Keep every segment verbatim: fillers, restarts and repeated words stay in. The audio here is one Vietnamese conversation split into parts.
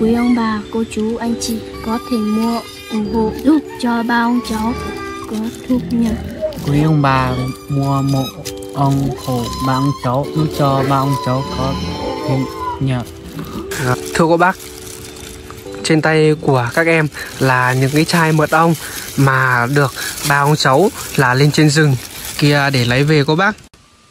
quý ông bà, cô chú, anh chị có thể mua ủng hộ giúp cho ba ông cháu có thu nhập. Quý ông bà mua mộ ông hộ ba ông cháu giúp cho ba ông cháu có thu nhập. À, thưa cô bác, trên tay của các em là những cái chai mật ong mà được ba ông cháu là lên trên rừng kia để lấy về cô bác.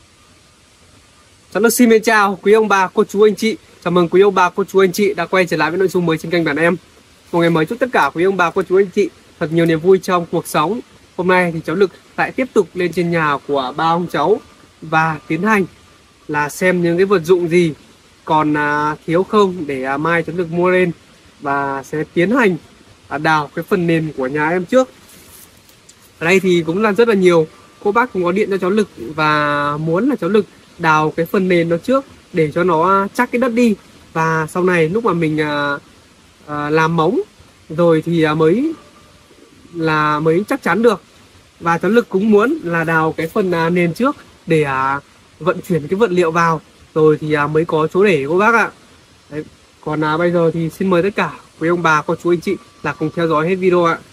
Cháu xin mến chào quý ông bà, cô chú, anh chị. Chào mừng quý ông bà, cô chú, anh chị đã quay trở lại với nội dung mới trên kênh bản em. Một ngày mới chúc tất cả quý ông bà, cô chú, anh chị thật nhiều niềm vui trong cuộc sống. Hôm nay thì cháu Lực lại tiếp tục lên trên nhà của ba ông cháu và tiến hành là xem những cái vật dụng gì còn à, thiếu không để à, mai cháu Lực mua lên và sẽ tiến hành à, đào cái phần nền của nhà em trước. Ở đây thì cũng là rất là nhiều cô bác cũng có điện cho cháu Lực và muốn là cháu Lực đào cái phần nền nó trước để cho nó chắc cái đất đi, và sau này lúc mà mình à, à, làm móng rồi thì à, mới là mới chắc chắn được. Và cháu Lực cũng muốn là đào cái phần à, nền trước để à, vận chuyển cái vật liệu vào rồi thì à, mới có chỗ để cô bác ạ. Đấy. Còn à, bây giờ thì xin mời tất cả quý ông bà, cô chú, anh chị là cùng theo dõi hết video ạ.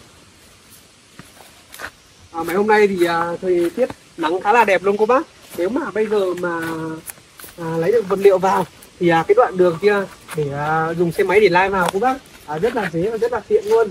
À, mấy hôm nay thì à, thời tiết nắng khá là đẹp luôn cô bác. Nếu mà bây giờ mà à, lấy được vật liệu vào thì à, cái đoạn đường kia để à, dùng xe máy để lai vào cô bác à, rất là dễ và rất là tiện luôn.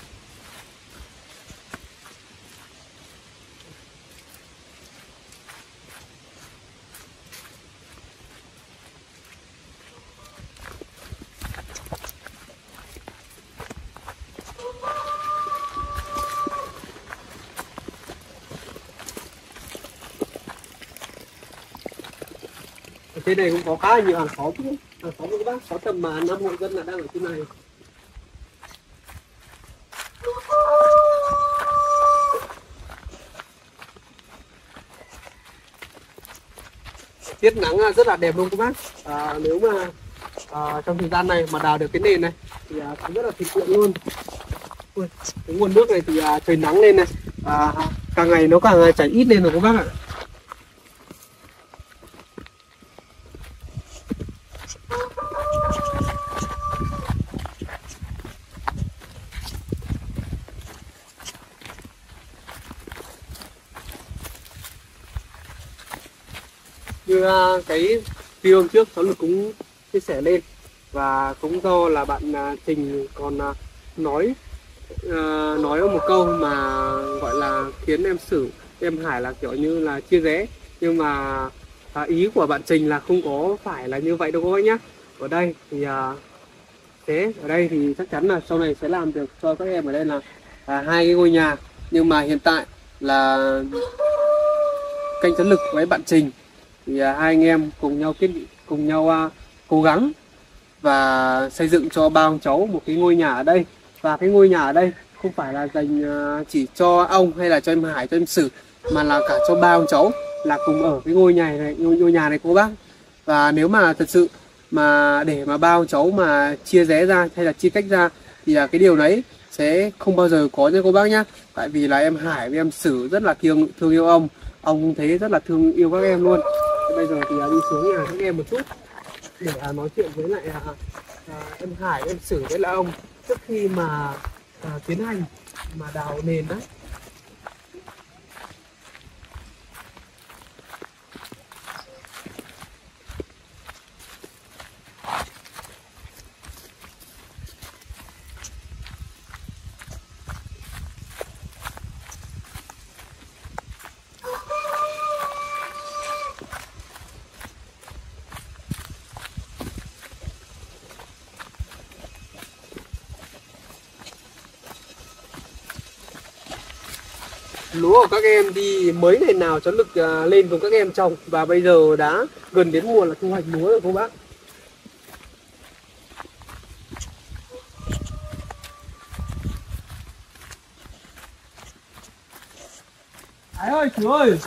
Ở trên này cũng có khá là nhiều hàng xóm, hàng xóm của các bác, có tầm mà năm hộ dân là đang ở trên này. Tiết nắng rất là đẹp luôn các bác. À, nếu mà à, trong thời gian này mà đào được cái nền này thì à, cũng rất là thuận tiện luôn. Ui, cái nguồn nước này thì à, trời nắng lên này à, càng ngày nó càng chảy ít lên rồi các bác ạ. Như uh, cái video trước cháu Lực cũng chia sẻ lên, và cũng do là bạn uh, Trình còn uh, nói uh, nói một câu mà gọi là khiến em Sử, em Hải là kiểu như là chia rẽ, nhưng mà uh, ý của bạn Trình là không có phải là như vậy đâu các bác nhé. Ở đây thì uh, thế ở đây thì chắc chắn là sau này sẽ làm được cho các em ở đây là uh, hai cái ngôi nhà, nhưng mà hiện tại là kênh cháu Lực với bạn Trình thì à, hai anh em cùng nhau kết cùng nhau à, cố gắng và xây dựng cho ba ông cháu một cái ngôi nhà ở đây. Và cái ngôi nhà ở đây không phải là dành à, chỉ cho ông hay là cho em Hải, cho em Sử, mà là cả cho ba ông cháu là cùng ở cái ngôi nhà này, ngôi, ngôi nhà này cô bác. Và nếu mà thật sự mà để mà ba ông cháu mà chia rẽ ra hay là chia cách ra thì à, cái điều đấy sẽ không bao giờ có nha cô bác nhá. Tại vì là em Hải với em Sử rất là thương, thương yêu ông, ông thấy rất là thương yêu các em luôn. Bây giờ thì à, đi xuống nhà các em một chút để à, nói chuyện với lại à, à, em Hải, em Sử với lại ông trước khi mà à, tiến hành mà đào nền đó. Lúa của các em thì mấy ngày nào cháu Lực uh, lên cùng các em trồng, và bây giờ đã gần đến mùa là thu hoạch lúa rồi cô bác. Ái ơi, chú ơi,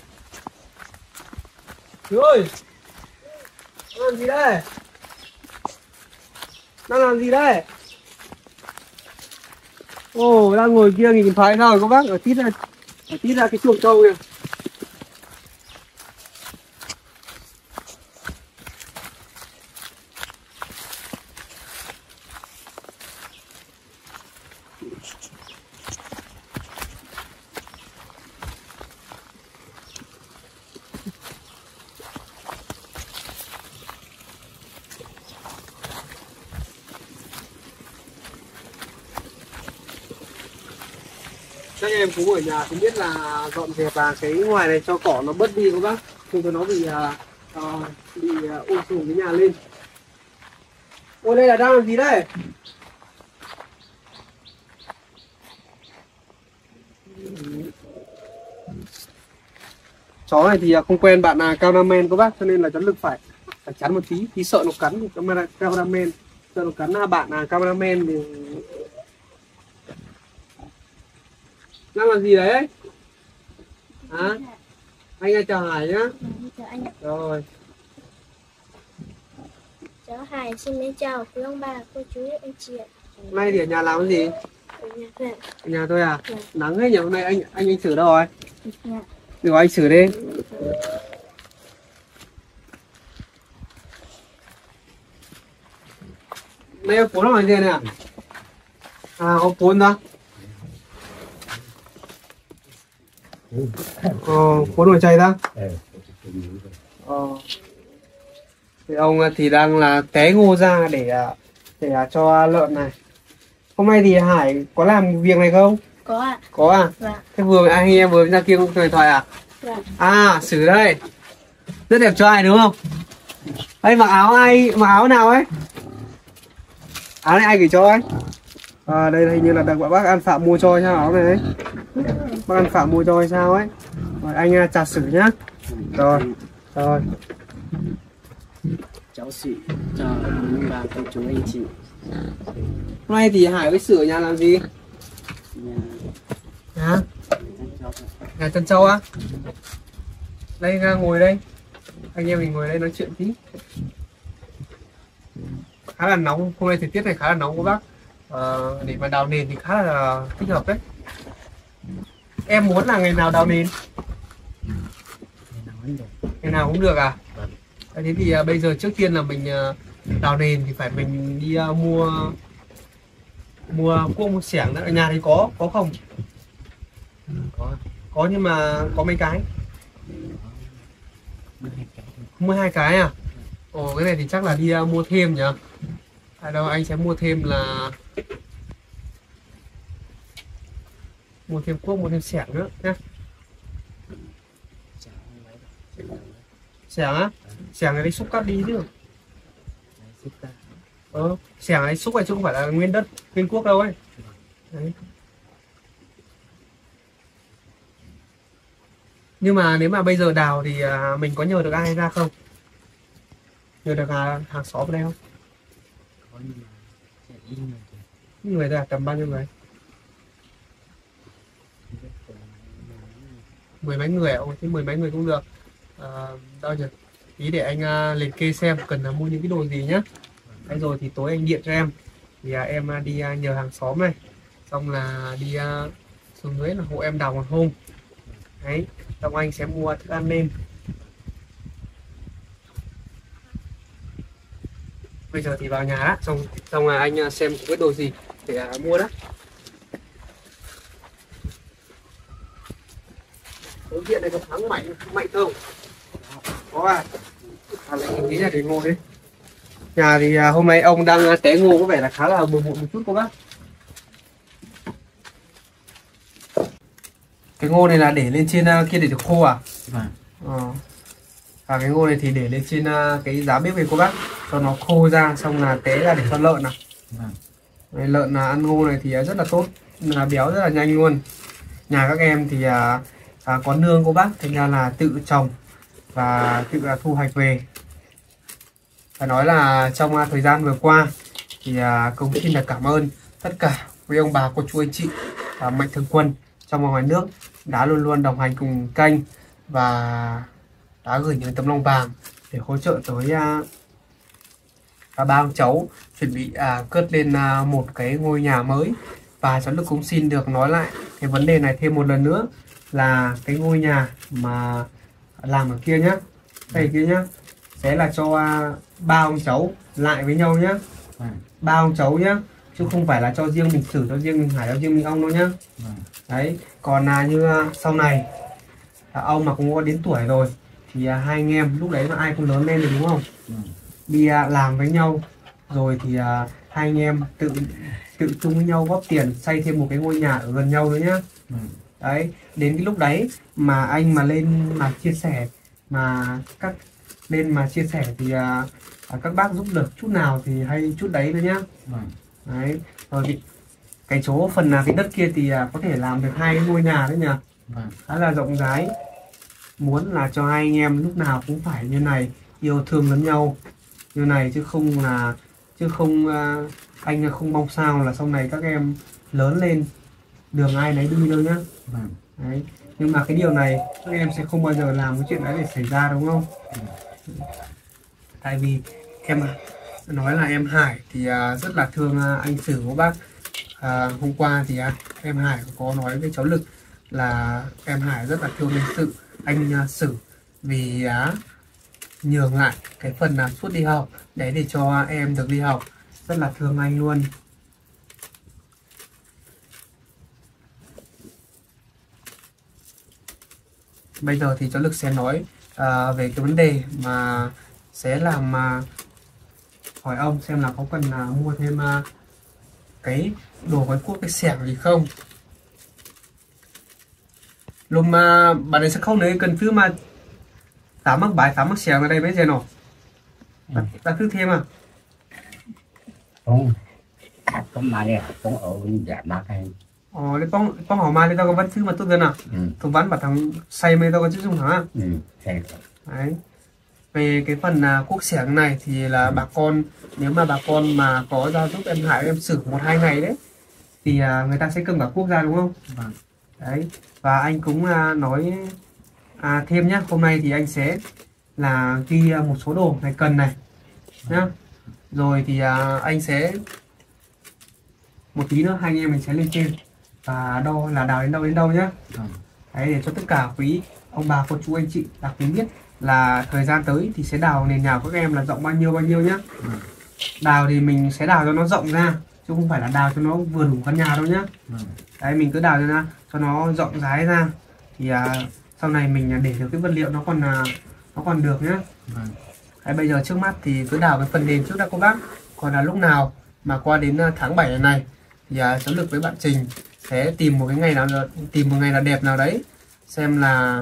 chú ơi, đang làm gì đây? Đang làm gì đây? Ồ, đang ngồi kia nhìn thoại sao rồi các bác, ở tít ra. Tí ra cái chuồng trâu kìa. Các em cũng ở nhà cũng biết là dọn dẹp và cái ngoài này cho cỏ nó bớt đi các bác, không cho nó bị uh, uh, bị uh, ôm trùm cái nhà lên. Ôi đây là đang làm gì đây? Chó này thì không quen bạn là cameraman các bác, cho nên là cháu Lực phải phải chắn một tí, tí sợ nó cắn camera cameraman, sợ nó cắn bạn là cameraman thì đang làm gì đấy? Hả? Anh ơi chào Hải nhá. Chào anh. Rồi. Cháu Hải xin mến chào quý ông bà, cô chú, anh chị ạ. Hôm nay thì ở nhà làm cái gì? Ở nhà thôi ạ. Ở nhà thôi à? Dạ. Nắng hết nhỉ, hôm nay anh anh anh Sử đâu rồi? Dạ. Được anh Sử đi. Đây em cuốn làm gì này à? À có cuốn đó. Ờ, cuốn nồi chay đó. Ờ. Thì ông thì đang là té ngô ra để để cho lợn này. Hôm nay thì Hải có làm việc này không? Có ạ. Có à? Dạ. Thế vừa anh em vừa ra kia cũng điện thoại à? Dạ. À Sử đây. Rất đẹp trai đúng không? Đây mặc áo ai mặc áo nào ấy? Áo này ai gửi cho ấy? À đây hình như là được bác An Phạm mua cho sao áo này ấy. Bác An Phạm mua cho hay sao ấy. Rồi anh chào Sử nhá. Rồi. Rồi. Cháu Sử cho ông bà cô chú anh chị. Hôm nay thì Hải với Sử ở nhà làm gì? Hả? Nhà Trân Châu á? Đây ra ngồi đây. Anh em mình ngồi đây nói chuyện tí. Khá là nóng, hôm nay thời tiết này khá là nóng các bác. Ờ, để mà đào nền thì khá là thích hợp đấy. Em muốn là ngày nào đào nền? Ngày nào cũng được à? Thế thì uh, bây giờ trước tiên là mình uh, đào nền thì phải mình đi uh, mua mua cuốc mua xẻng nữa. Ở nhà thì có có không? Có. Có nhưng mà có mấy cái? Mua hai cái à? Ồ cái này thì chắc là đi uh, mua thêm nhỉ? À đâu anh sẽ mua thêm là mua thêm cuốc mua thêm xẻng nữa nhé. Xẻng á? Xẻng này đi xúc cắt đi chứ. Ờ, xẻng ấy xúc này chứ không phải là nguyên đất nguyên cuốc đâu ấy. Đấy. Nhưng mà nếu mà bây giờ đào thì à, mình có nhờ được ai ra không? Nhờ được à, hàng xóm ở đây không? Có nhưng mà sẽ ít người. Người ra tầm bao nhiêu người? Mười mấy người ạ? Thế mười mấy người cũng được. À, đâu nhỉ? Ý để anh uh, liệt kê xem cần là mua những cái đồ gì nhá. Đấy rồi thì tối anh điện cho em. Thì uh, em uh, đi uh, nhờ hàng xóm này. Xong là đi uh, xuống dưới là hộ em đào một hôm. Đấy, xong anh sẽ mua thức ăn lên. Bây giờ thì vào nhà đó, xong xong là anh uh, xem cái đồ gì để uh, mua đó. Đối diện này có thắng mạnh mạnh không? Có à? À lại nghĩ là để ngồi đấy. Nhà thì à, hôm nay ông đang té ngô có vẻ là khá là bừa bộn một chút cô bác. Cái ngô này là để lên trên uh, kia để được khô à? Vâng. Ờ. À cái ngô này thì để lên trên uh, cái giá bếp này cô bác, cho nó khô ra xong là té ra để cho lợn nào. Vâng. Đấy, lợn là ăn ngô này thì rất là tốt, là béo rất là nhanh luôn. Nhà các em thì à, à, có nương cô bác, thành ra là tự trồng và tự là thu hoạch về. Phải nói là trong uh, thời gian vừa qua thì uh, cũng xin được cảm ơn tất cả quý ông bà cô chú anh chị uh, mạnh thường quân trong và ngoài nước đã luôn luôn đồng hành cùng kênh và đã gửi những tấm lòng vàng để hỗ trợ tới uh, uh, ba ông cháu chuẩn bị uh, cất lên uh, một cái ngôi nhà mới. Và cháu Lực cũng xin được nói lại cái vấn đề này thêm một lần nữa là cái ngôi nhà mà làm ở kia nhá, đây kia nhá, sẽ là cho uh, ba ông cháu lại với nhau nhá, ba ông cháu nhá, chứ không phải là cho riêng mình Sử, cho riêng mình Hải, cho riêng mình ông đâu nhá. Đấy, còn là như uh, sau này uh, ông mà cũng có đến tuổi rồi thì uh, hai anh em lúc đấy mà ai cũng lớn lên rồi đúng không, đi uh, làm với nhau rồi thì uh, hai anh em tự tự chung với nhau góp tiền xây thêm một cái ngôi nhà ở gần nhau nữa nhá. Ừ. Đấy, đến cái lúc đấy mà anh mà lên mà chia sẻ mà các lên mà chia sẻ thì à, à, các bác giúp được chút nào thì hay chút đấy nữa nhá. Ừ. Đấy, rồi cái, cái chỗ phần là cái đất kia thì à, có thể làm được hai ngôi nhà đấy nhỉ, Ừ. khá là rộng rãi. Muốn là cho hai anh em lúc nào cũng phải như này, yêu thương lẫn nhau như này, chứ không là chứ không à, anh không mong sao là sau này các em lớn lên đường ai nấy đi đâu nhá. Ừ. Đấy. Nhưng mà cái điều này các em sẽ không bao giờ làm cái chuyện đấy để xảy ra, đúng không? Ừ. Tại vì em nói là em Hải thì à, rất là thương à, anh Sử của bác. À, hôm qua thì à, em Hải có nói với cháu Lực là em Hải rất là thương anh Sự anh à, Sử vì á nhường lại cái phần là suốt đi học để để cho em được đi học, rất là thương anh luôn. Bây giờ thì cháu Lực sẽ nói à, về cái vấn đề mà sẽ làm à, hỏi ông xem là có cần là mua thêm à, cái đồ gói cuốc, cái xẻng gì không. Lúc mà bạn ấy sẽ không nếu cần thứ mà tám mắc bài tám mắc xẻng ở đây mấy giờ nào Ừ. ta cứ thêm à. Không, không mà nè, không ở giảm mà cái. Ờ, để bóng bóng hỏi mai đi tao có văn thư mà tốt gần à. Ừ, Tôi vắn bảo thằng say mê tao có chữ dùng hả. ừ, thế. Đấy. Về cái phần à, cuốc xẻng này thì là bà con, nếu mà bà con mà có giao giúp em Hải em xử một hai ngày đấy thì à, người ta sẽ cầm cả cuốc ra, đúng không? Vâng. Đấy. Và anh cũng à, nói à, thêm nhá, hôm nay thì anh sẽ là ghi à, một số đồ này cần này nhá. Rồi thì à, anh sẽ một tí nữa hai anh em mình sẽ lên trên và đo là đào đến đâu đến đâu nhá. Vâng. Đấy, để cho tất cả quý ông bà cô chú anh chị đặc biệt biết là thời gian tới thì sẽ đào nền nhà của các em là rộng bao nhiêu bao nhiêu nhá. Vâng. Đào thì mình sẽ đào cho nó rộng ra chứ không phải là đào cho nó vừa đủ căn nhà đâu nhá. Vâng. Đấy, mình cứ đào ra cho nó rộng rãi ra thì à, sau này mình để được cái vật liệu nó còn à, nó còn được nhá. Vâng. Đấy, bây giờ trước mắt thì cứ đào cái phần nền trước đã cô bác. Còn là lúc nào mà qua đến à, tháng bảy này thì à, cháu Lực với bạn Trình sẽ tìm một cái ngày nào tìm một ngày nào đẹp nào đấy xem là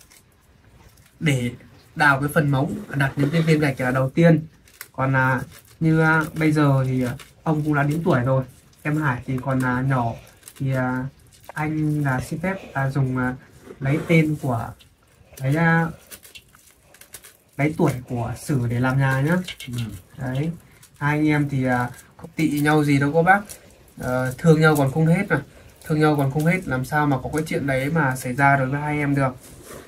để đào cái phần móng, đặt những cái viên gạch là đầu tiên. Còn là như à, bây giờ thì à, ông cũng đã đến tuổi rồi, em Hải thì còn là nhỏ thì à, anh là xin phép là dùng à, lấy tên của lấy à, lấy tuổi của Sử để làm nhà nhá. Vâng. Đấy, hai anh em thì à, không tị nhau gì đâu cô bác. À, thương nhau còn không hết mà thương nhau còn không hết làm sao mà có cái chuyện đấy mà xảy ra đối với hai em được.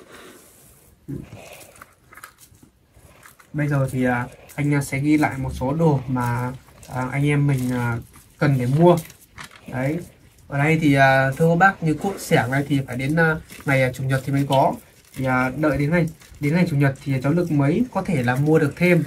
Bây giờ thì à, anh sẽ ghi lại một số đồ mà à, anh em mình à, cần để mua. Đấy, ở đây thì à, thưa cô bác, như cuốc xẻng này thì phải đến à, ngày à, chủ nhật thì mới có, thì à, đợi đến ngày đến ngày chủ nhật thì cháu Lực mới có thể là mua được thêm.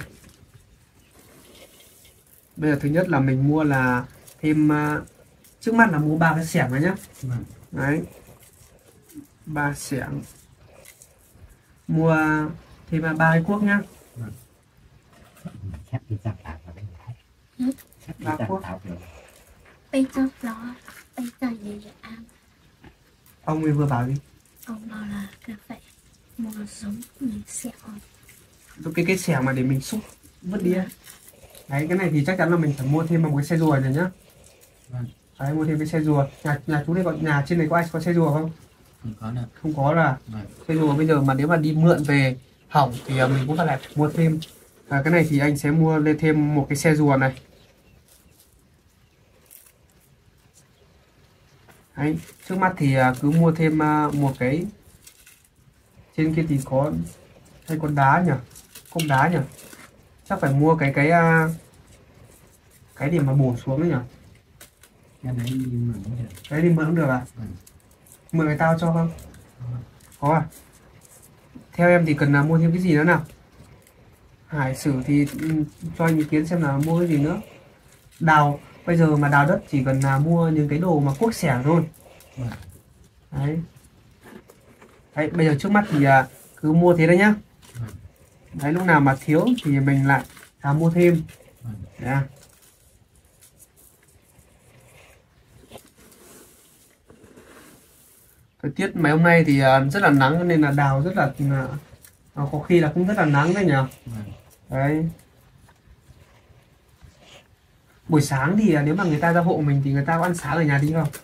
Bây giờ thứ nhất là mình mua là thêm à, trước mắt là mua ba cái xẻng này nhá. Vâng. Đấy, ba xẻng, mua thêm ba cái cuốc nhá. Sắp đi sắp tạo vào đây. Ừ. Sắp đi Ba sắp quốc. tạo rồi. Bây giờ đó, bây giờ gì vậy anh? Ông ấy vừa bảo gì? Ông bảo là cần phải mua giống mình xẻo. Cái cái xẻng mà để mình xúc vứt đi ấy. Đấy, cái này thì chắc chắn là mình phải mua thêm một cái xe rùa này nhá. Vâng. Đấy, mua thêm cái xe rùa. Nhà nhà chú đây có, nhà trên này có ai có xe rùa không? Không có đâu. Không có là Vâng. xe rùa bây giờ mà nếu mà đi mượn về hỏng thì à, mình cũng phải lại mua thêm. À, cái này thì anh sẽ mua lên thêm một cái xe rùa này. Đấy, trước mắt thì à, cứ mua thêm à, một cái. Trên kia thì có hay con đá nhỉ? Không đá nhỉ? Chắc phải mua cái cái à, cái điểm mà bổ xuống đấy nhỉ? Cái đấy đi mượn cũng được. Cái đi mượn cũng được à? Ừ. Mượn người tao cho không? Có à? Theo em thì cần là mua thêm cái gì nữa nào? Hải Sử thì ừ, cho anh ý kiến xem là mua cái gì nữa. Đào, bây giờ mà đào đất chỉ cần là mua những cái đồ mà cuốc xẻng thôi. Vâng. Đấy. Đấy, bây giờ trước mắt thì à, cứ mua thế đấy nhá. Vâng. Đấy, lúc nào mà thiếu thì mình lại à, mua thêm. Vâng. Đấy. thời tiết mấy hôm nay thì à, rất là nắng nên là đào rất là à, có khi là cũng rất là nắng đấy nhỉ. Vâng. Đấy. Buổi sáng thì à, nếu mà người ta ra hộ mình thì người ta có ăn sáng ở nhà đi không?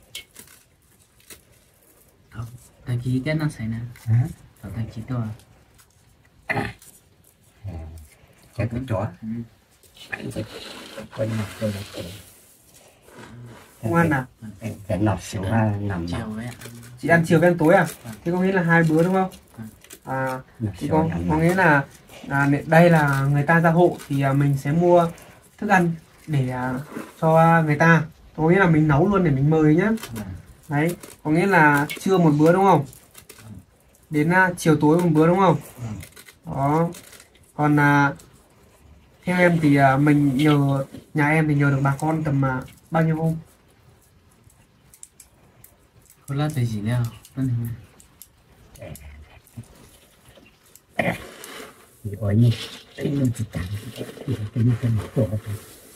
Không, tại vì cái nó xảy ra. Hả? Ở tại chỉ tôi. Chạy cái chó. Ừ. Quên mặt tôi là tôi. Không ăn à? Cái nọc xíu ha nằm Chiều ấy. Chị ăn chiều với ăn tối à? Vâng. Thế có nghĩa là hai bữa đúng không? Vâng. À, nọc thì xíu có, nằm có nghĩa là à, đây là người ta ra hộ thì à, mình sẽ mua thức ăn để à, cho người ta. Có nghĩa là mình nấu luôn để mình mời nhá. Vâng. Đấy, có nghĩa là trưa một bữa đúng không? Đến à, chiều tối một bữa đúng không? Vâng. Đó. Còn à, theo em thì à, mình nhờ nhà em thì nhờ được bà con tầm à, bao nhiêu hôm? Có lát thì gì đâu. Vâng. thì ở như cái mình chỉ cảm thì cái như cái mặt tôi là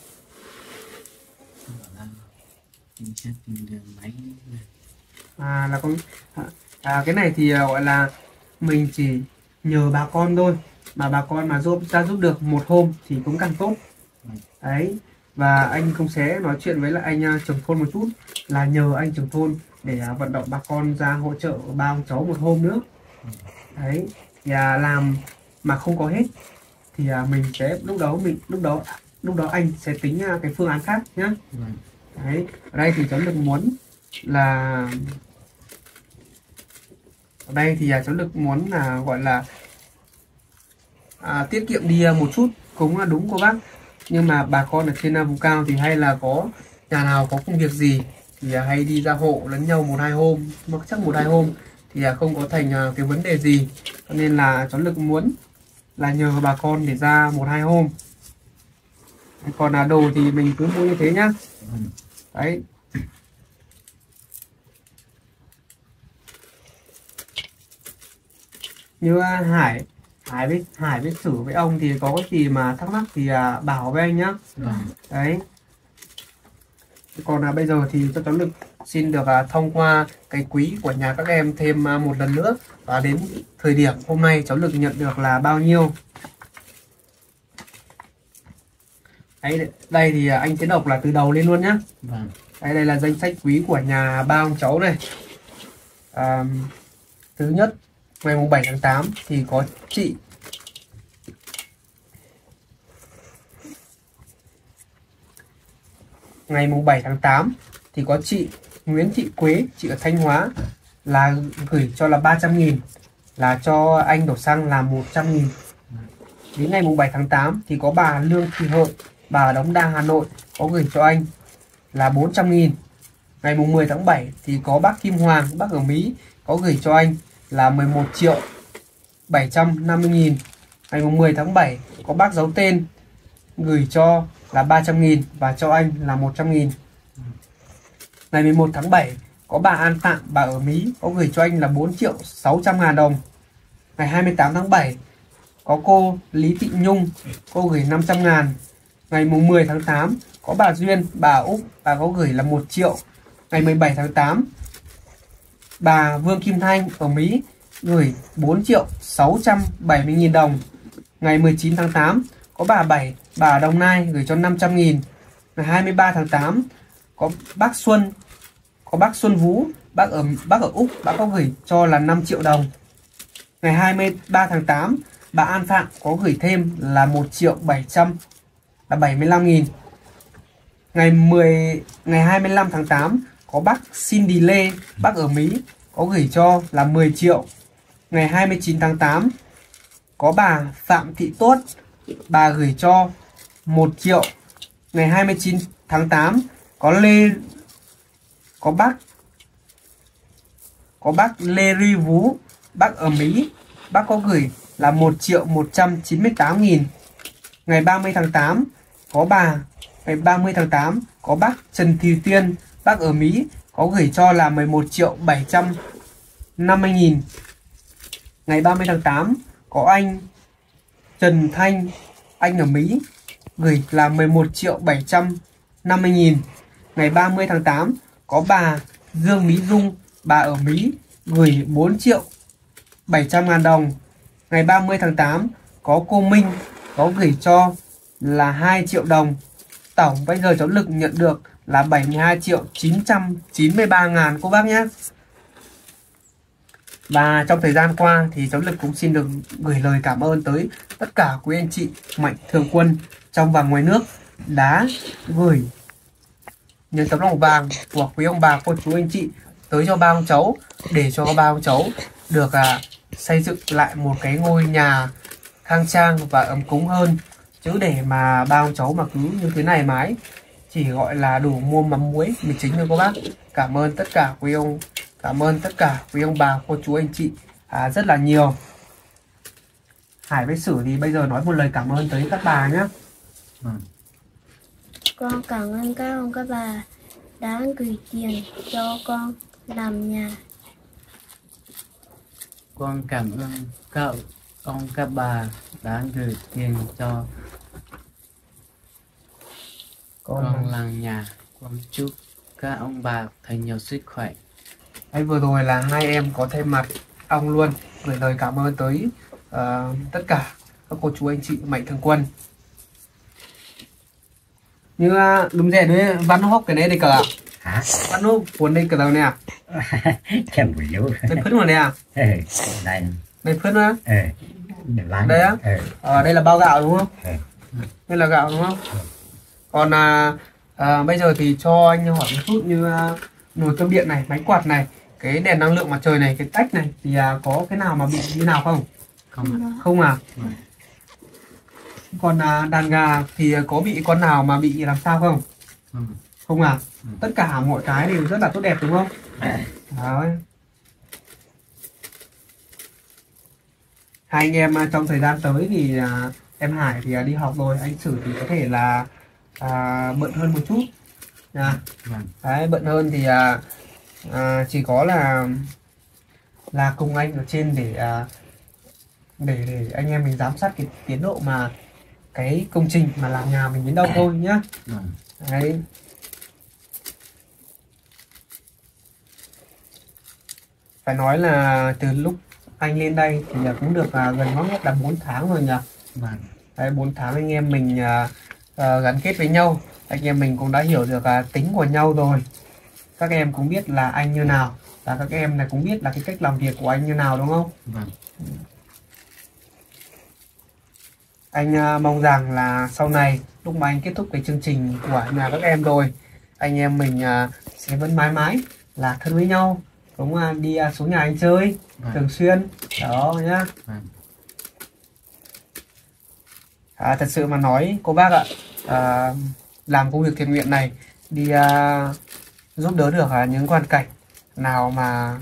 Bảo là mình sẽ tìm đường máy. À là con à, à, cái này thì à, gọi là mình chỉ nhờ bà con thôi, mà bà con mà giúp ra giúp được một hôm thì cũng càng tốt. Đấy, và anh cũng sẽ nói chuyện với lại anh uh, trưởng thôn một chút, là nhờ anh trưởng thôn để uh, vận động bà con ra hỗ trợ ba ông cháu một hôm nữa. Đấy, thì uh, làm mà không có hết thì uh, mình sẽ lúc đó mình lúc đó lúc đó anh sẽ tính uh, cái phương án khác nhá. Đấy, ở đây thì cháu được muốn là ở đây thì uh, cháu được muốn là gọi là à, tiết kiệm đi uh, một chút cũng là đúng cô bác, nhưng mà bà con ở trên vùng cao thì hay là có nhà nào có công việc gì thì hay đi ra hộ lẫn nhau một hai hôm, mà chắc một hai hôm thì không có thành cái vấn đề gì, cho nên là cháu Lực muốn là nhờ bà con để ra một hai hôm. Còn là đồ thì mình cứ mua như thế nhá. Đấy, như Hải Hải với Hải với Sử với ông thì có cái gì mà thắc mắc thì à, bảo với anh nhá. Vâng. Đấy. Còn là bây giờ thì cho cháu Lực xin được à, thông qua cái quý của nhà các em thêm à, một lần nữa, và đến thời điểm hôm nay cháu Lực nhận được là bao nhiêu. Đấy, đây thì à, anh sẽ đọc là từ đầu lên luôn nhá. Vâng. Đây, đây là danh sách quý của nhà ba ông cháu này. À, thứ nhất, ngày mùng bảy tháng tám thì có chị ngày mùng bảy tháng tám thì có chị Nguyễn Thị Quế, chị ở Thanh Hóa, là gửi cho là ba trăm nghìn, là cho anh đổ xăng là một trăm nghìn. Đến ngày mùng bảy tháng tám thì có bà Lương Thị Hợi, bà ở Đống Đa, Hà Nội, có gửi cho anh là bốn trăm nghìn. Ngày mùng mười tháng bảy thì có bác Kim Hoàng, bác ở Mỹ, có gửi cho anh là mười một triệu bảy trăm năm mươi nghìn. Ngày mùng mười tháng bảy có bác giấu tên, gửi cho là ba trăm nghìn và cho anh là một trăm nghìn. Ngày mười một tháng bảy có bà An Phạm, bà ở Mỹ, có gửi cho anh là bốn triệu sáu trăm ngàn đồng. Ngày hai mươi tám tháng bảy có cô Lý Thị Nhung, cô gửi năm trăm ngàn. Ngày mùng mười tháng tám có bà Duyên, bà ở Úc, bà có gửi là một triệu. Ngày mười bảy tháng tám bà Vương Kim Thanh ở Mỹ gửi bốn triệu sáu trăm bảy mươi nghìn đồng. Ngày mười chín tháng tám có bà Bảy, bà ở Đồng Nai, gửi cho năm trăm nghìn. Ngày hai mươi ba tháng tám có bác Xuân, có bác Xuân Vũ, bác ở bác ở Úc, bác có gửi cho là năm triệu đồng. Ngày hai mươi ba tháng tám bà An Phạm có gửi thêm là một triệu bảy trăm là bảy mươi lăm nghìn. Ngày mười ngày hai mươi lăm tháng tám có bác Cindy Lê, bác ở Mỹ, có gửi cho là mười triệu. Ngày hai mươi chín tháng tám có bà Phạm Thị Tuốt, bà gửi cho một triệu. Ngày hai mươi chín tháng tám có Lê có bác có bác Lê Ri Vũ, bác ở Mỹ, bác có gửi là một triệu một trăm chín mươi tám nghìn. Ngày ba mươi tháng tám có bà ngày ba mươi tháng tám có bác Trần Thị Tiên, bác ở Mỹ, có gửi cho là mười một triệu bảy trăm năm mươi nghìn. Ngày ba mươi tháng tám có anh Trần Thanh, anh ở Mỹ, gửi là mười một triệu bảy trăm năm mươi nghìn. Ngày ba mươi tháng tám có bà Dương Mỹ Dung, bà ở Mỹ gửi bốn triệu bảy trăm ngàn đồng. Ngày ba mươi tháng tám có cô Minh có gửi cho là hai triệu đồng. Tổng bây giờ cháu Lực nhận được là bảy mươi hai triệu chín trăm chín mươi ba ngàn cô bác nhé. Và trong thời gian qua thì cháu Lực cũng xin được gửi lời cảm ơn tới tất cả quý anh chị mạnh thường quân trong và ngoài nước đã gửi những tấm lòng vàng của quý ông bà cô chú anh chị tới cho ba ông cháu, để cho ba ông cháu được à, xây dựng lại một cái ngôi nhà khang trang và ấm cúng hơn. Chứ để mà ba ông cháu mà cứ như thế này mãi chỉ gọi là đủ mua mắm muối mì chính thôi cô bác. Cảm ơn tất cả quý ông, cảm ơn tất cả quý ông bà cô chú anh chị à, rất là nhiều. Hải với Sử thì bây giờ nói một lời cảm ơn tới các bà nhé. Ừ. Con cảm ơn các ông các bà đã gửi tiền cho con làm nhà. Con cảm ơn các ông các bà đã gửi tiền cho Con, con làm nhà. Con chúc các ông bà thật nhiều sức khỏe. Đấy, vừa rồi là hai em có thêm mặt ông luôn gửi lời cảm ơn tới uh, tất cả các cô chú anh chị mạnh thường quân. Như uh, đúng rồi đấy, văn hốc cái này đây cả hả văn hốc cuốn đây cả đâu nè. xem buổi liễu Đây phứt mà nè. ừ, đây Đây phứt nữa. ừ, Đây á. ừ. Ờ, đây là bao gạo đúng không? Ừ. Đây là gạo đúng không? Ừ. Còn à, à, bây giờ thì cho anh hỏi một chút như à, nồi cơm điện này, máy quạt này, cái đèn năng lượng mặt trời này, cái tách này thì à, có cái nào mà bị như nào không? Không ạ. Không à? Ừ. Còn à, đàn gà thì có bị con nào mà bị làm sao không? Ừ. Không à? Ừ. Tất cả mọi cái đều rất là tốt đẹp đúng không? Đấy. Hai anh em à, trong thời gian tới thì à, em Hải thì à, đi học rồi, anh Sử thì có thể là à, bận hơn một chút nha. Vâng. Đấy, bận hơn thì à, à, chỉ có là là cùng anh ở trên để à, để để anh em mình giám sát cái tiến độ mà cái công trình mà làm nhà mình đến đâu thôi nhá. Vâng. Đấy. Phải nói là từ lúc anh lên đây thì cũng được à, gần ngót nghét là bốn tháng rồi nhỉ. Vâng. Đấy, bốn tháng anh em mình à, à, gắn kết với nhau, anh em mình cũng đã hiểu được à, tính của nhau rồi. Các em cũng biết là anh như nào và các em này cũng biết là cái cách làm việc của anh như nào đúng không? Vâng. Anh à, mong rằng là sau này lúc mà anh kết thúc cái chương trình của nhà các em rồi, anh em mình à, sẽ vẫn mãi mãi là thân với nhau, cũng à, đi à, xuống nhà anh chơi Vâng. thường xuyên đó nhá. Vâng. À, thật sự mà nói cô bác ạ, à, làm công việc thiện nguyện này đi à, giúp đỡ được à, những hoàn cảnh nào mà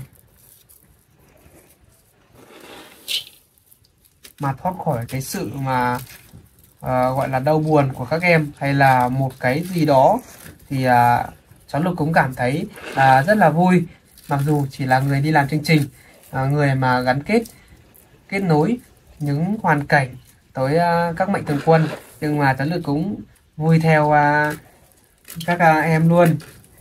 mà thoát khỏi cái sự mà à, gọi là đau buồn của các em hay là một cái gì đó thì à, cháu Lực cũng cảm thấy à, rất là vui, mặc dù chỉ là người đi làm chương trình, à, người mà gắn kết kết nối những hoàn cảnh tới uh, các mạnh thường quân, nhưng mà cháu Lực cũng vui theo uh, các uh, em luôn.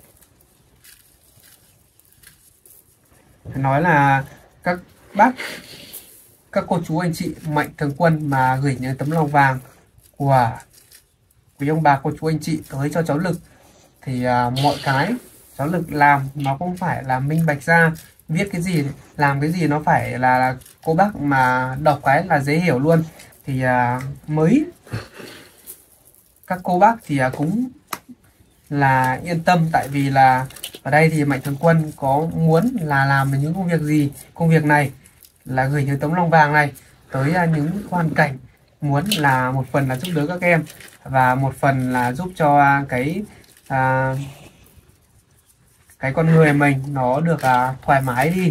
Phải nói là các bác, các cô chú anh chị mạnh thường quân mà gửi những tấm lòng vàng của quý ông bà cô chú anh chị tới cho cháu Lực thì uh, mọi cái cháu Lực làm nó cũng phải là minh bạch ra, viết cái gì làm cái gì nó phải là, là cô bác mà đọc cái là dễ hiểu luôn thì à, mới các cô bác thì à, cũng là yên tâm, tại vì là ở đây thì mạnh thường quân có muốn là làm những công việc gì, công việc này là gửi những tấm lòng vàng này tới à, những hoàn cảnh, muốn là một phần là giúp đỡ các em và một phần là giúp cho à, cái à, cái con người mình nó được à, thoải mái đi.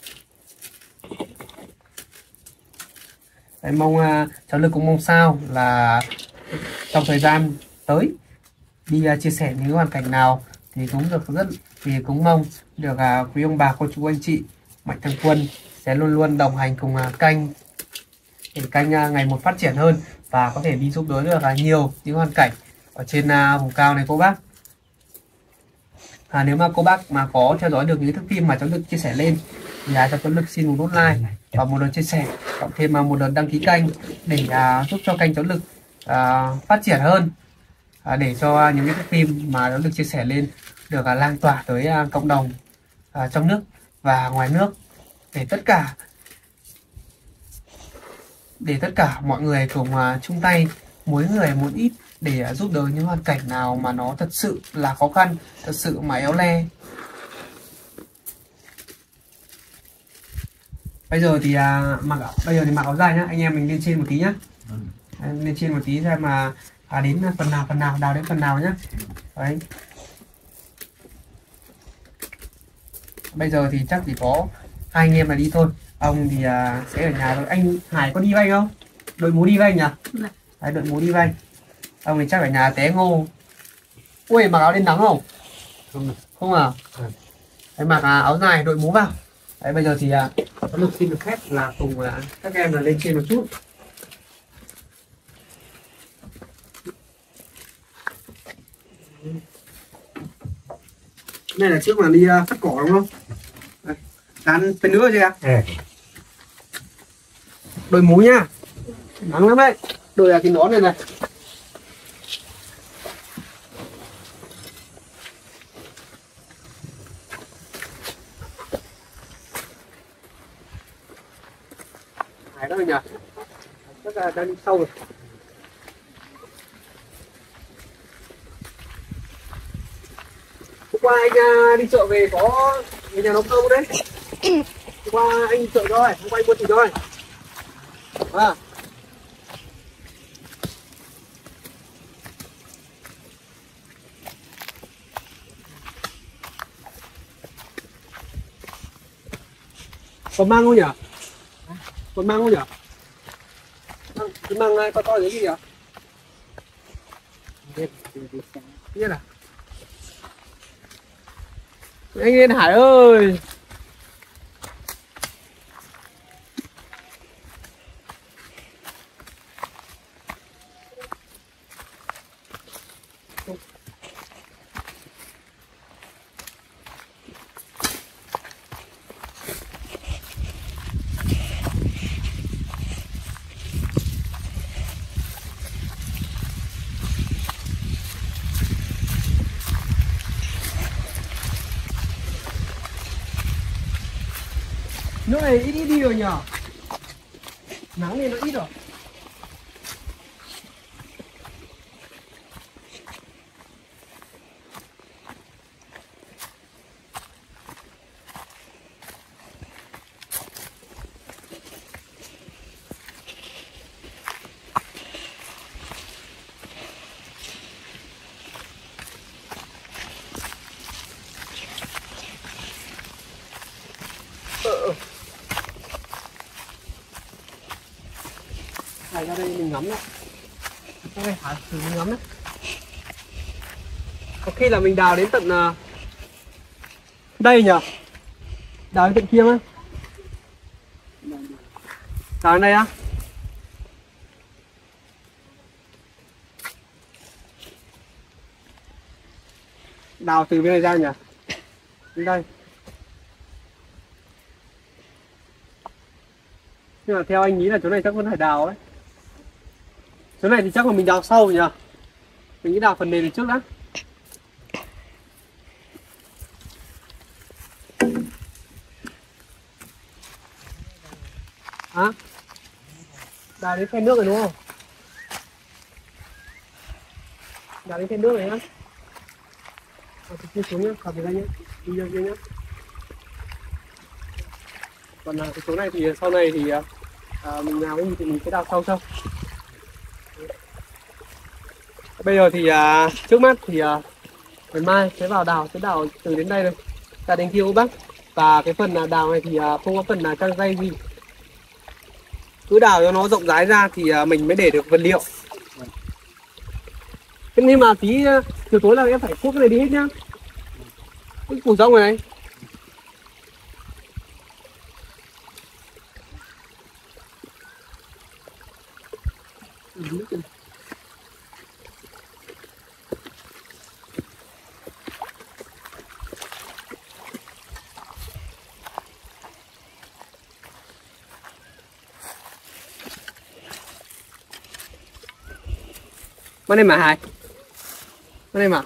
Đấy, mong uh, cháu Lực cũng mong sao là trong thời gian tới đi uh, chia sẻ những hoàn cảnh nào thì cũng được rất thì cũng mong được uh, quý ông bà cô chú anh chị mạnh thường quân sẽ luôn luôn đồng hành cùng uh, kênh để kênh uh, ngày một phát triển hơn và có thể đi giúp đỡ được uh, nhiều những hoàn cảnh ở trên uh, vùng cao này cô bác. À, nếu mà cô bác mà có theo dõi được những thước phim mà cháu Lực chia sẻ lên thì à, cho cháu Lực xin một nút like và một lượt chia sẻ, cộng thêm mà một lượt đăng ký kênh để à, giúp cho kênh cháu Lực à, phát triển hơn, à, để cho những cái thước phim mà cháu Lực chia sẻ lên được à, lan tỏa tới à, cộng đồng à, trong nước và ngoài nước, để tất cả để tất cả mọi người cùng uh, chung tay mỗi người một ít để uh, giúp đỡ những hoàn cảnh nào mà nó thật sự là khó khăn, thật sự mà éo le. Bây giờ thì uh, mặc bây giờ thì mặc áo dài nhá, anh em mình lên trên một tí nhá. Ừ. Lên trên một tí xem mà à, đến phần nào phần nào đào đến phần nào nhá. Đấy. Bây giờ thì chắc chỉ có hai anh em là đi thôi. Ông thì à, sẽ ở nhà thôi. Anh Hải có đi với anh không? Đội mũ đi với anh nhỉ? Đấy, đội mũ đi với anh. Ông thì chắc ở nhà té ngô. Ui, mặc áo lên nắng không? Không, không à? Đấy, mặc à, áo dài đội mũ vào. Đấy, bây giờ thì à, có được xin được phép là cùng à, các em là lên trên một chút. Này là trước là đi uh, cắt cỏ đúng không? Đây. Dán bên nữa chưa? Ừ. Đội mũ nhá. Nắng lắm đấy. Đội là cái nón này này. Hải đó nhỉ? Chắc là đang đi sâu rồi. Hôm qua anh uh, đi chợ về có người nhà nấu cơm đấy. Hôm qua anh đi chợ rồi, hôm qua anh mua thịt rồi. À. Còn mang không nhỉ? Còn mang không nhỉ? Cái mang này to to cái gì nhỉ? Biết à? Anh lên Hải ơi. Nước này ít ít đi rồi nhỉ? Nắng này nó ít rồi. Ờ. Này ra đây mình ngắm đấy. Ra đây hả? Thử mình ngắm đấy. Có khi là mình đào đến tận uh, đây nhỉ? Đào đến tận kia á? Đào đến đây á? Đào từ bên này ra nhỉ? Đến đây. Nhưng mà theo anh nghĩ là chỗ này chắc vẫn phải đào ấy. Chỗ này thì chắc là mình đào sâu nhỉ? Mình nghĩ đào phần nền trước đã. Hả? Đào đến khe nước rồi đúng không? Đào đến khe nước này nhá. Ờ, thì kia xuống nhá, khảo về đây nhá. Đi ra kia nhá. Còn là cái số này thì sau này thì à, mình nào cái gì thì mình sẽ đào sâu sâu. Bây giờ thì à, trước mắt thì à, ngày mai sẽ vào đào, sẽ đào từ đến đây rồi ra đến kia bác. Và cái phần là đào này thì à, không có phần là trang dây gì, cứ đào cho nó rộng rãi ra thì à, mình mới để được vật liệu. Thế nhưng mà tí chiều tối là em phải cuốc cái này đi hết nhá, cái củ rong này. Bên này mà Hải. Bên này mà.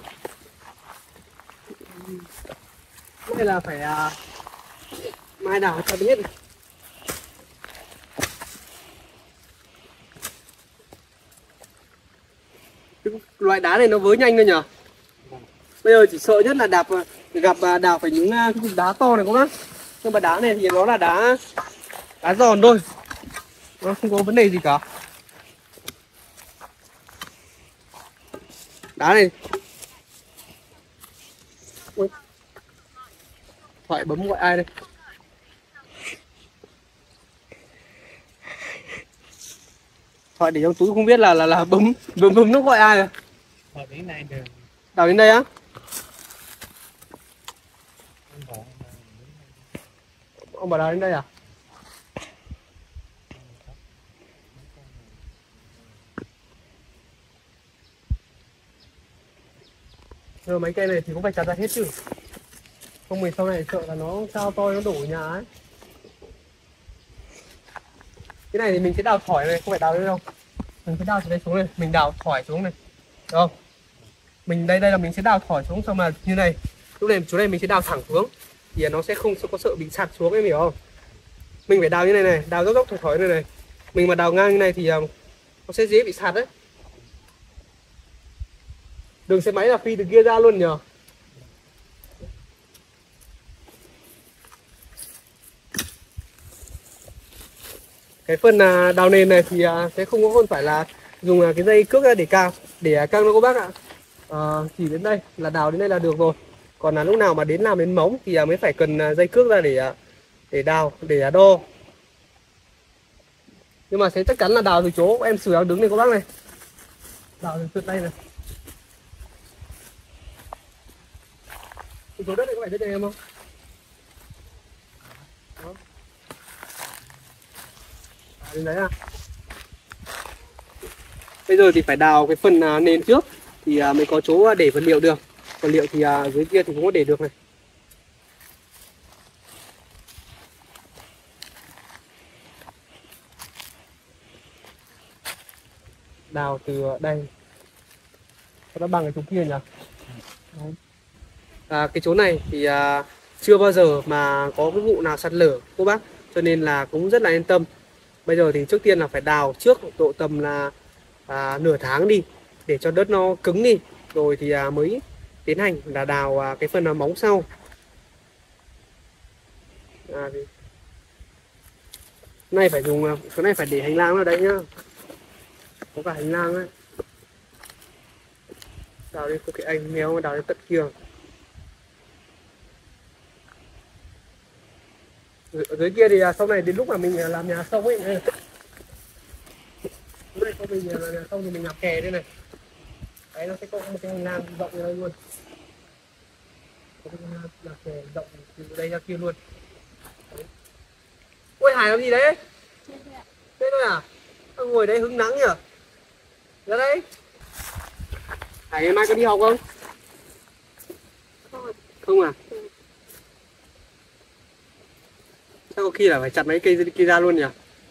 Đây là phải uh, mai đào cho biết. Loại đá này nó vớ nhanh thôi nhở. Bây giờ chỉ sợ nhất là đạp gặp đào phải những cái cục đá to này các bác. Nhưng mà đá này thì nó là đá đá giòn thôi, nó không có vấn đề gì cả. Đá này ui, Thoại bấm gọi ai đây? Thoại để trong túi không biết là là là bấm bấm bấm nó gọi ai rồi. Đào đến đây được. Đào đến đây á? Ông bảo đào đến đây à? Rồi mấy cây này thì cũng phải chặt ra hết chứ. Không mình sau này sợ là nó cao to nó đổ nhà ấy. Cái này thì mình sẽ đào thỏi này, không phải đào đây đâu. Mình sẽ đào từ đây xuống này, mình đào thỏi xuống này. Được không? Mình đây đây là mình sẽ đào thỏi xuống xong là như này. Lúc này chỗ này mình sẽ đào thẳng xuống thì nó sẽ không có sợ bị sạt xuống, em hiểu không? Mình phải đào như này này, đào dốc dốc thỏi thỏi này này. Mình mà đào ngang như này thì nó sẽ dễ bị sạt đấy. Đường xe máy là phi từ kia ra luôn nhờ. Cái phần đào nền này thì sẽ không có không phải là dùng cái dây cước ra để cao để căng đâu các bác ạ. À, chỉ đến đây là đào đến đây là được rồi. Còn là lúc nào mà đến làm đến móng thì mới phải cần dây cước ra để để đào, để đo. Nhưng mà sẽ chắc chắn là đào từ chỗ em sửa đứng này các bác này. Đào từ đây này. Chỗ đất này có phải đất cho em không? Đó. À, đến đấy à? Bây giờ thì phải đào cái phần nền trước thì mới có chỗ để vật liệu được. Vật liệu thì dưới kia thì cũng có để được này. Đào từ đây nó bằng cái chỗ kia nhỉ? Đấy. À, cái chỗ này thì à, chưa bao giờ mà có cái vụ nào sạt lở cô bác, cho nên là cũng rất là yên tâm. Bây giờ thì trước tiên là phải đào trước độ tầm là à, nửa tháng đi để cho đất nó cứng đi, rồi thì à, mới tiến hành là đào à, cái phần móng sau. À, thì... này phải dùng cái này phải để hành lang ở đây nhá, có cả hành lang ấy. Đào đi cái anh méo đào đến tận kia. Ở dưới kia thì sau này đến lúc mà mình làm nhà xong ấy này. Lúc này sau mình làm nhà xong thì mình làm kè đây này. Đấy, nó sẽ có một cái hành lang rộng như đây luôn. Có cái hành lang làm kè rộng từ đây ra kia luôn. Đấy. Ôi Hải làm gì đấy? Thế thôi à? Ông ngồi đây hứng nắng nhỉ? Ra đây. Hải ngày mai có đi học không? Không, không à? Chắc có khi là phải chặt mấy cây kia ra luôn nhỉ?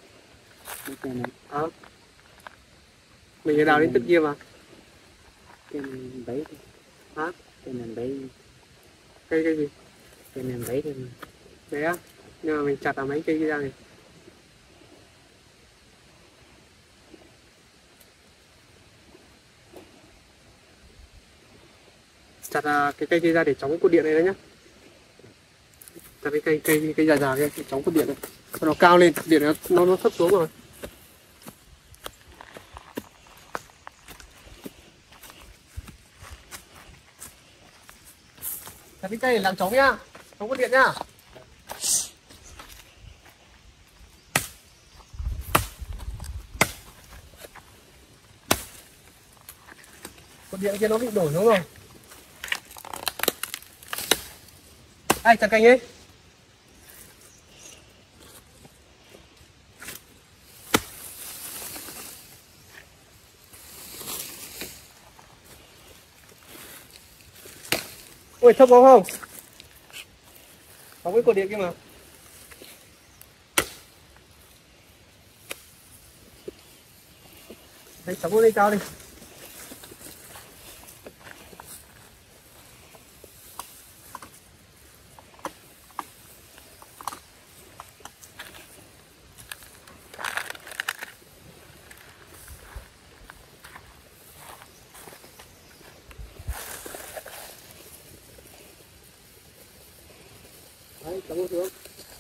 À. Mình phải đào đến tận kia mà. Cây bấy. Hả? Cây nền bấy. Cây cây gì? Cây nền bấy thôi. Đấy á? Nhưng mà mình chặt ở mấy cây kia ra này. Chặt cái cây kia ra để chống cột điện này đấy nhá. Chặt cái cây cây cây già già kia để chống cột điện này. Cho nó cao lên, điện nó nó, nó thấp xuống rồi. Chặt cái cây để làm chống nhá, chống cột điện nhá. Cột điện kia nó bị đổ xuống rồi. Ai chặt cành ấy. Ui thấp có không? Có cái cột điện kia mà. Đấy, sống lên đây cao đi. cháu ngồi xuống.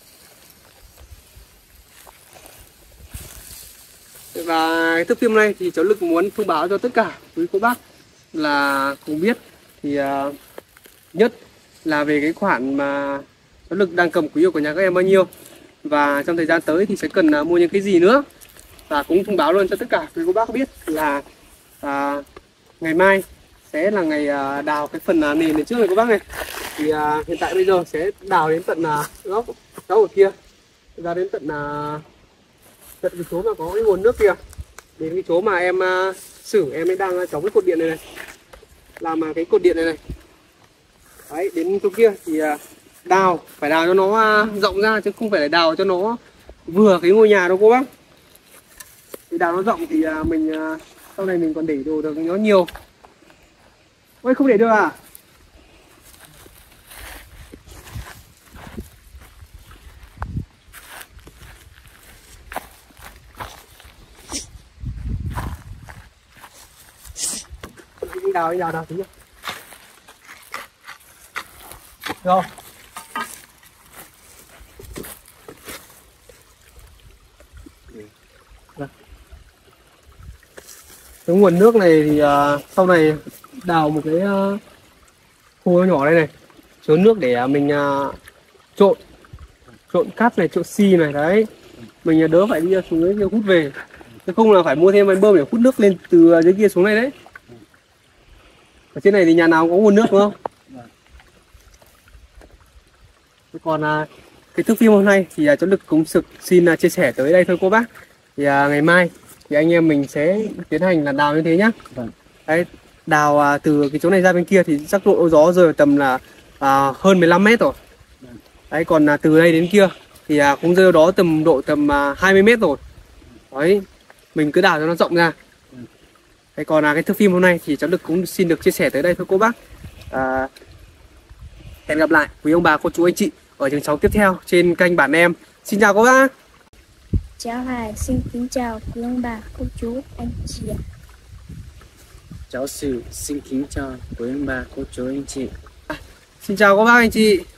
Và cái thước phim này thì cháu Lực muốn thông báo cho tất cả quý cô bác là cùng biết thì uh, nhất là về cái khoản mà cháu Lực đang cầm quý của nhà các em bao nhiêu, và trong thời gian tới thì sẽ cần uh, mua những cái gì nữa. Và cũng thông báo luôn cho tất cả quý cô bác biết là uh, ngày mai sẽ là ngày uh, đào cái phần uh, nền này trước này cô bác này. Thì uh, hiện tại bây giờ sẽ đào đến tận uh, góc góc ở kia ra đến tận uh, tận cái chỗ mà có cái nguồn nước kia, đến cái chỗ mà em uh, xử em ấy đang chống cái cột điện này này, làm mà cái cột điện này này. Đấy, đến chỗ kia thì uh, đào phải đào cho nó uh, rộng ra, chứ không phải là đào cho nó vừa cái ngôi nhà đâu cô bác. Thì đào nó rộng thì uh, mình uh, sau này mình còn để đồ được nó nhiều. Ôi không để được à? Đi đào đi đào đào tí nhá. Rồi. Cái nguồn nước này thì uh, sau này đào một cái uh, hồ nhỏ đây này, chứa nước để uh, mình uh, trộn trộn cát này, trộn xi này đấy, mình uh, đỡ phải đi xuống dưới kia hút về, chứ không là phải mua thêm máy bơm để hút nước lên từ dưới kia xuống này đấy. Ở trên này thì nhà nào cũng có nguồn nước đúng không? Còn uh, cái thước phim hôm nay thì uh, cháu Lực cũng sực xin uh, chia sẻ tới đây thôi cô bác. Thì uh, ngày mai thì anh em mình sẽ tiến hành là đào như thế nhá. Vâng. Đấy, đào à, từ cái chỗ này ra bên kia thì chắc độ gió rơi tầm là à, hơn mười lăm mét rồi. Vâng. Đấy, còn à, từ đây đến kia thì à, cũng rơi đó tầm độ tầm à, hai mươi mét rồi. Đấy, mình cứ đào cho nó rộng ra. Vâng. Đấy, còn à, cái thước phim hôm nay thì cháu Lực cũng xin được chia sẻ tới đây thôi cô bác. À, hẹn gặp lại quý ông bà cô chú anh chị ở chương sáu tiếp theo trên kênh Bản Em. Xin chào cô bác. Cháu Hải xin kính chào quý ông bà, cô chú, anh chị ạ. Cháu Sử xin kính chào quý ông bà, cô chú anh chị. Xin chào các bác anh chị.